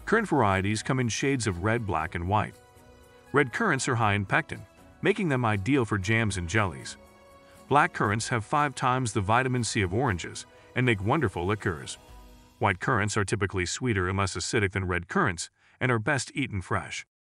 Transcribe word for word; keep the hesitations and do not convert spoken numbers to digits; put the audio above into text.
Currant varieties come in shades of red, black, and white. Red currants are high in pectin, making them ideal for jams and jellies. Black currants have five times the vitamin C of oranges and make wonderful liqueurs. White currants are typically sweeter and less acidic than red currants and are best eaten fresh.